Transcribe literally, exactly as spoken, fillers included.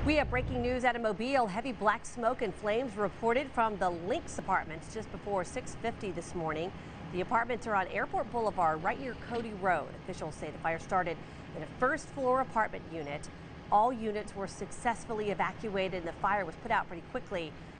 We have breaking news out of Mobile. Heavy black smoke and flames reported from the Lynx Apartments just before six fifty this morning. The apartments are on Airport Boulevard, right near Cody Road. Officials say the fire started in a first floor apartment unit. All units were successfully evacuated and the fire was put out pretty quickly.